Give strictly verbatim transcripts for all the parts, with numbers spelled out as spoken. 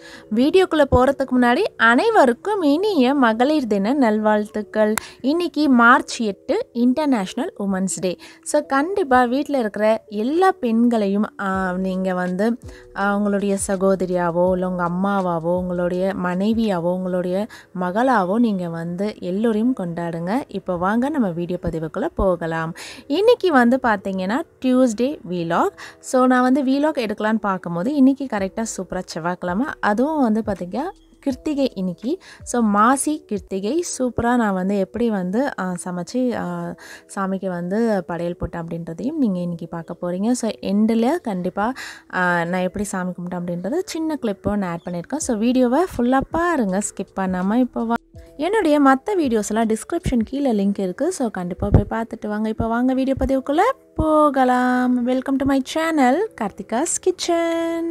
வீடியோக்குள்ளே போகிறதுக்கு முன்னாடி அனைவருக்கும் இனிய மகளிர் தின நல்வாழ்த்துக்கள். இன்றைக்கி மார்ச் எட்டு இன்டர்நேஷ்னல் உமன்ஸ் டே. ஸோ கண்டிப்பாக வீட்டில் இருக்கிற எல்லா பெண்களையும் நீங்கள் வந்து உங்களுடைய சகோதரியாவோ இல்லை உங்கள் அம்மாவாவோ உங்களுடைய மனைவியாவோ உங்களுடைய மகளாவோ நீங்கள் வந்து எல்லோரையும் கொண்டாடுங்க. இப்போ வாங்க நம்ம வீடியோ பதிவுக்குள்ளே போகலாம். இன்றைக்கி வந்து பார்த்திங்கன்னா டியூஸ்டே வீலாக். ஸோ நான் வந்து வீலாக் எடுக்கலான்னு பார்க்கும்போது இன்றைக்கி கரெக்டாக சூப்பராக செவ்வாய்க்கிழமை, அதுவும் வந்து பார்த்திங்கன்னா கிருத்திகை இன்னைக்கு. ஸோ மாசி கிருத்திகை சூப்பராக நான் வந்து எப்படி வந்து சமைச்சு சாமிக்கு வந்து படையல் போட்டேன் அப்படின்றதையும் நீங்கள் இன்றைக்கி பார்க்க போகிறீங்க. ஸோ எண்டில் கண்டிப்பாக நான் எப்படி சாமி கும்பிட்டேன் அப்படின்றத சின்ன கிளிப்பும் நான் ஆட் பண்ணியிருக்கேன். ஸோ வீடியோவை ஃபுல்லாக பாருங்க, ஸ்கிப் பண்ணாமல். இப்போ வா என்னுடைய மற்ற வீடியோஸ்லாம் டிஸ்கிரிப்ஷன் கீழே லிங்க் இருக்குது. ஸோ கண்டிப்பாக போய் பார்த்துட்டு வாங்க. இப்போ வாங்க வீடியோ பதிவுக்குள்ளே போகலாம். Welcome to my channel Karthika's kitchen.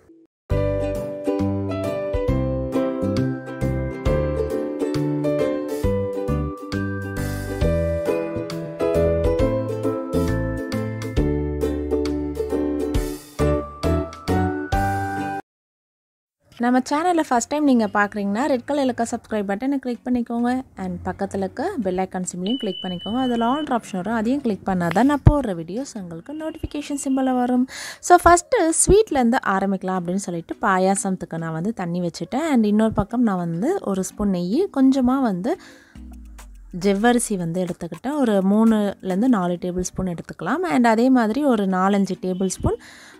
நம்ம சேனலில் ஃபஸ்ட் டைம் நீங்கள் பார்க்குறீங்கன்னா ரெட் கலரில் இருக்க சப்ஸ்கிரைப் பட்டனை கிளிக் பண்ணிக்கோங்க. அண்ட் பக்கத்தில் இருக்க பெல் ஐக்கான் சிம்பிளையும் கிளிக் பண்ணிக்கோங்க. அதில் ஆல் ஆப்ஷன் வரும், அதையும் கிளிக் பண்ணால் தான் நான் போடுற வீடியோஸ் உங்களுக்கு நோட்டிஃபிகேஷன் சிம்பிளில் வரும். ஸோ ஃபஸ்ட்டு ஸ்வீட்லேருந்து ஆரம்பிக்கலாம் அப்படின்னு சொல்லிட்டு பாயாசத்துக்கு நான் வந்து தண்ணி வச்சுட்டேன். அண்ட் இன்னொரு பக்கம் நான் வந்து ஒரு ஸ்பூன் நெய், கொஞ்சமாக வந்து ஜவ்வரிசி வந்து எடுத்துக்கிட்டேன். ஒரு மூணுலேருந்து நாலு டேபிள் ஸ்பூன் எடுத்துக்கலாம். அண்ட் அதே மாதிரி ஒரு நாலஞ்சு டேபிள் ஸ்பூன்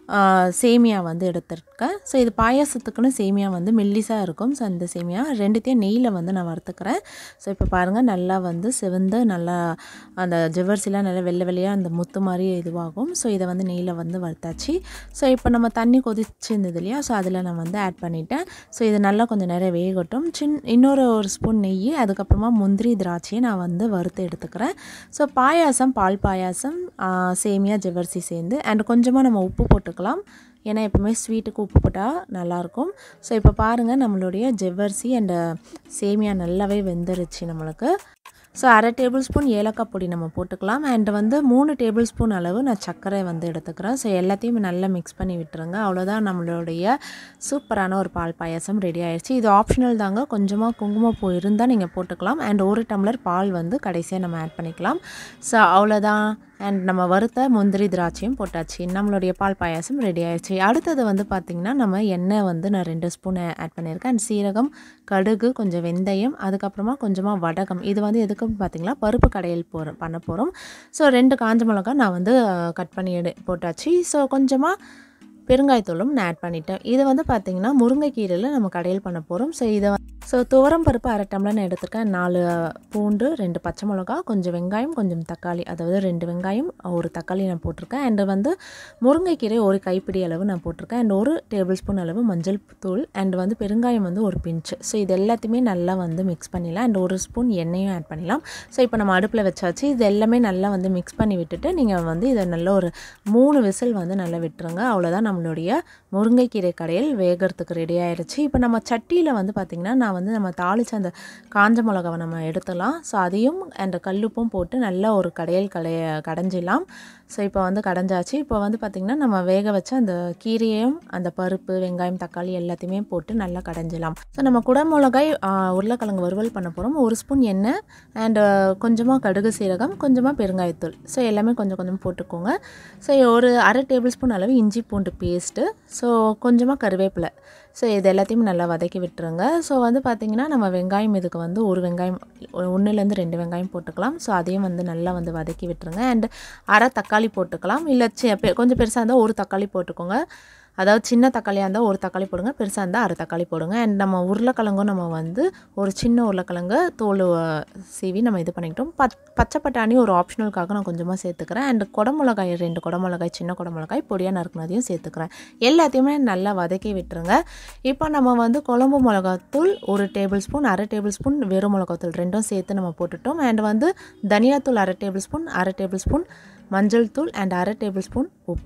சேமியா வந்து எடுத்துருக்கேன். ஸோ இது பாயாசத்துக்குன்னு சேமியா வந்து மெல்லிஸாக இருக்கும். ஸோ அந்த சேமியா ரெண்டுத்தையும் நெய்யில் வந்து நான் வறுத்துக்கிறேன். ஸோ இப்போ பாருங்கள், நல்லா வந்து சிவந்து நல்லா அந்த ஜவ்வரிசிலாம் நல்லா வெள்ளை வெள்ளையாக அந்த முத்து மாதிரி இதுவாகும். ஸோ இதை வந்து நெய்யில் வந்து வறுத்தாச்சு. ஸோ இப்போ நம்ம தண்ணி கொதிச்சிருந்தது இல்லையா, ஸோ அதில் நான் வந்து ஆட் பண்ணிட்டேன். ஸோ இது நல்லா கொஞ்சம் நேரம் வேகட்டும். சின் இன்னொரு ஒரு ஸ்பூன் நெய், அதுக்கப்புறமா முந்திரி திராட்சையை நான் வந்து வறுத்து எடுத்துக்கிறேன். ஸோ பாயாசம், பால் பாயாசம், சேமியா ஜவ்வரிசி சேர்ந்து அண்ட் கொஞ்சமாக நம்ம உப்பு போட்டுக்கலாம். ஏன்னா எப்பவுமே ஸ்வீட்டுக்கு உப்பு போட்டால் நல்லாயிருக்கும். ஸோ இப்போ பாருங்கள், நம்மளுடைய ஜவ்வரிசி அண்ட் சேமியா நல்லாவே வெந்துருச்சு நம்மளுக்கு. ஸோ அரை டேபிள் ஸ்பூன் ஏலக்காய் பொடி நம்ம போட்டுக்கலாம். அண்ட் வந்து மூணு டேபிள் ஸ்பூன் அளவு நான் சர்க்கரை வந்து எடுத்துக்கிறேன். ஸோ எல்லாத்தையும் நல்லா மிக்ஸ் பண்ணி விட்டுருங்க. அவ்வளோதான், நம்மளுடைய சூப்பரான ஒரு பால் பாயாசம் ரெடி ஆயிடுச்சு. இது ஆப்ஷனல் தாங்க, கொஞ்சமாக குங்குமப்பூ இருந்தால் நீங்கள் போட்டுக்கலாம். அண்ட் ஒரு டம்ளர் பால் வந்து கடைசியாக நம்ம ஆட் பண்ணிக்கலாம். ஸோ அவ்வளோதான். அண்ட் நம்ம வறுத்த முந்திரி திராட்சையும் போட்டாச்சு. நம்மளுடைய பால் பாயாசம் ரெடி ஆயிடுச்சு. அடுத்தது வந்து பார்த்திங்கன்னா நம்ம எண்ணெய் வந்து நான் ரெண்டு ஸ்பூன் ஆட் பண்ணியிருக்கேன். அண்ட் சீரகம், கடுகு, கொஞ்சம் வெந்தயம், அதுக்கப்புறமா கொஞ்சமாக வடகம். இது வந்து எதுக்கு பார்த்திங்கன்னா பருப்பு கடையில் போகிற பண்ண போகிறோம். ஸோ ரெண்டு காஞ்ச மிளகாய் நான் வந்து கட் பண்ணி எடு போட்டாச்சு. ஸோ கொஞ்சமாக பெருங்காயத்தூளும் நான் ஆட் பண்ணிட்டேன். இது வந்து பார்த்திங்கன்னா முருங்கைக்கீரையில் நம்ம கடையில் பண்ண போகிறோம். ஸோ இதை ஸோ துவரம் பருப்பு அரை டம்ளர் நான் எடுத்துருக்கேன். நாலு பூண்டு, ரெண்டு பச்சை மிளகா, கொஞ்சம் வெங்காயம், கொஞ்சம் தக்காளி, அதாவது ரெண்டு வெங்காயம் ஒரு தக்காளி நான் போட்டிருக்கேன். அண்டு வந்து முருங்கைக்கீரை ஒரு கைப்பிடி அளவு நான் போட்டிருக்கேன். அண்ட் ஒரு டேபிள் ஸ்பூன் அளவு மஞ்சள் தூள், அண்ட் வந்து பெருங்காயம் வந்து ஒரு பிஞ்சு. ஸோ இது எல்லாத்தையுமே நல்லா வந்து மிக்ஸ் பண்ணிடலாம். அண்ட் ஒரு ஸ்பூன் எண்ணெயும் ஆட் பண்ணிடலாம். ஸோ இப்போ நம்ம அடுப்பில் வச்சாச்சு. இது எல்லாமே நல்லா வந்து மிக்ஸ் பண்ணி விட்டுட்டு நீங்கள் வந்து இதை நல்ல ஒரு மூணு விசில் வந்து நல்லா விட்டுருங்க. அவ்வளோதான், நம்மளுடைய முருங்கைக்கீரை கடையில் வேகிறதுக்கு ரெடி ஆயிடுச்சு. இப்போ நம்ம சட்டியில் வந்து பார்த்திங்கன்னா நான் வந்து நம்ம தாளிச்ச அந்த காஞ்ச மிளகாவை நம்ம எடுத்துலாம். ஸோ அதையும் அந்த கல்லுப்பும் போட்டு நல்லா ஒரு கடையல் கடைய கடைஞ்சிடலாம். ஸோ இப்போ வந்து கடைஞ்சாச்சு. இப்போ வந்து பார்த்திங்கன்னா நம்ம வேக வச்ச அந்த கீரையும் அந்த பருப்பு, வெங்காயம், தக்காளி எல்லாத்தையுமே போட்டு நல்லா கடைஞ்சிடலாம். ஸோ நம்ம குடமிளகாய், உருளைக்கிழங்கு வறுவல் பண்ண போகிறோம். ஒரு ஸ்பூன் எண்ணெய் அண்ட் கொஞ்சமாக கடுகு, சீரகம், கொஞ்சமாக பெருங்காயத்தூள். ஸோ எல்லாமே கொஞ்சம் கொஞ்சம் போட்டுக்கோங்க. ஸோ ஒரு அரை டேபிள் ஸ்பூன் அளவு இஞ்சி பூண்டு பேஸ்ட்டு, ஸோ கொஞ்சமாக கருவேப்பிலை. ஸோ இது எல்லாத்தையும் நல்லா வதக்கி விட்டுருங்க. ஸோ வந்து பார்த்திங்கன்னா நம்ம வெங்காயம் இதுக்கு வந்து ஒரு வெங்காயம் ஒன்றுலேருந்து ரெண்டு வெங்காயம் போட்டுக்கலாம். ஸோ அதையும் வந்து நல்லா வந்து வதக்கி விட்டுருங்க. அண்ட் அரை தக்காளி போட்டுக்கலாம். இல்லை கொஞ்சம் பெருசாக இருந்தால் ஒரு தக்காளி போட்டுக்கோங்க. அதாவது சின்ன தக்காளியாக இருந்தால் ஒரு தக்காளி போடுங்க, பெருசாக இருந்தால் அரை தக்காளி போடுங்க. அண்ட் நம்ம உருளைக்கிழங்கும் நம்ம வந்து ஒரு சின்ன உருளைக்கிழங்கு தோல் சீவி நம்ம இது பண்ணிக்கிட்டோம். பச் பச்சை பட்டாணி ஒரு ஆப்ஷனலுக்காக நான் கொஞ்சமாக சேர்த்துக்கிறேன். அண்ட் குடமிளகாய் ரெண்டு குடமிளகாய் சின்ன குடமிளகாய் பொடியாக நறுக்குனதையும் சேர்த்துக்கிறேன். எல்லாத்தையுமே நல்லா வதக்கி விட்டுருங்க. இப்போ நம்ம வந்து குழம்பு மிளகாத்தூள் ஒரு டேபிள் ஸ்பூன், அரை டேபிள் ஸ்பூன் வெறும் மிளகாத்தூள் ரெண்டும் சேர்த்து நம்ம போட்டுட்டோம். அண்ட் வந்து தனியாத்தூள் அரை டேபிள் ஸ்பூன், அரை டேபிள் ஸ்பூன் மஞ்சள் தூள் அண்ட் அரை டேபிள் ஸ்பூன் உப்பு.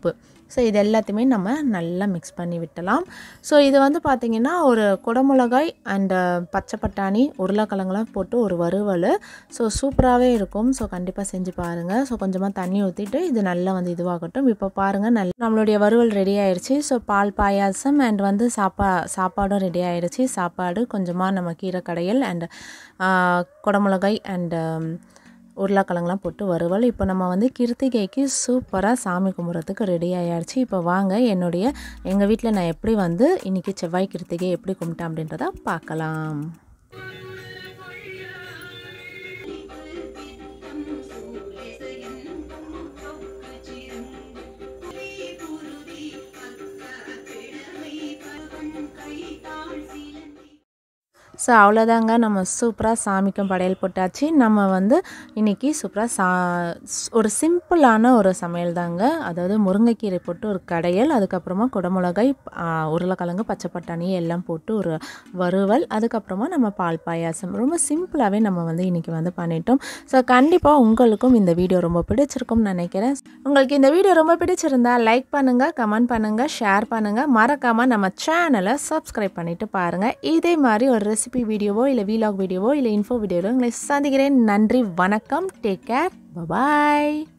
ஸோ இது எல்லாத்தையுமே நம்ம நல்லா மிக்ஸ் பண்ணி விட்டலாம். ஸோ இது வந்து பார்த்திங்கன்னா ஒரு குடமிளகாய் அண்டு பச்சை பட்டாணி உருளைக்கிழங்குலாம் போட்டு ஒரு வறுவல். ஸோ சூப்பராகவே இருக்கும். ஸோ கண்டிப்பாக செஞ்சு பாருங்கள். ஸோ கொஞ்சமாக தண்ணி ஊற்றிட்டு இது நல்லா வந்து இதுவாகட்டும். இப்போ பாருங்கள் நல்ல நம்மளுடைய வறுவல் ரெடி ஆயிடுச்சு. ஸோ பால் பாயாசம் அண்ட் வந்து சாப்பா சாப்பாடும் ரெடி ஆயிடுச்சு. சாப்பாடு கொஞ்சமாக நம்ம கீரை கடையல் அண்ட் குடமிளகாய் அண்டு உருளைக்கிழங்குலாம் போட்டு வறுவல். இப்போ நம்ம வந்து கிருத்திகைக்கு சூப்பராக சாமி கும்பிட்றதுக்கு ரெடி ஆகிடுச்சு. இப்போ வாங்க என்னுடைய எங்கள் வீட்டில் நான் எப்படி வந்து இன்றைக்கி செவ்வாய் கிருத்திகை எப்படி கும்பிட்டேன் அப்படின்றத பார்க்கலாம். ஸோ அவ்வளோதாங்க, நம்ம சூப்பராக சாமிக்கும் படையல் போட்டாச்சு. நம்ம வந்து இன்றைக்கி சூப்பராக சா ஒரு சிம்பிளான ஒரு சமையல் தாங்க. அதாவது முருங்கைக்கீரை போட்டு ஒரு கடையல், அதுக்கப்புறமா குடமிளகாய், உருளைக்கிழங்கு, பச்சை பட்டாணி எல்லாம் போட்டு ஒரு வறுவல், அதுக்கப்புறமா நம்ம பால் பாயாசம். ரொம்ப சிம்பிளாகவே நம்ம வந்து இன்றைக்கி வந்து பண்ணிட்டோம். ஸோ கண்டிப்பாக உங்களுக்கும் இந்த வீடியோ ரொம்ப பிடிச்சிருக்கும்னு நினைக்கிறேன். உங்களுக்கு இந்த வீடியோ ரொம்ப பிடிச்சிருந்தா லைக் பண்ணுங்கள், கமெண்ட் பண்ணுங்கள், ஷேர் பண்ணுங்கள். மறக்காமல் நம்ம சேனலை சப்ஸ்கிரைப் பண்ணிவிட்டு பாருங்கள். இதே மாதிரி ஒரு ரெசிபி வீடியோவோ இல்லை வீலாக் வீடியோவோ இல்லை இன்ஃபோ வீடியோவோ உங்களை சந்திக்கிறேன். நன்றி, வணக்கம், டேக் கேர், பாய்.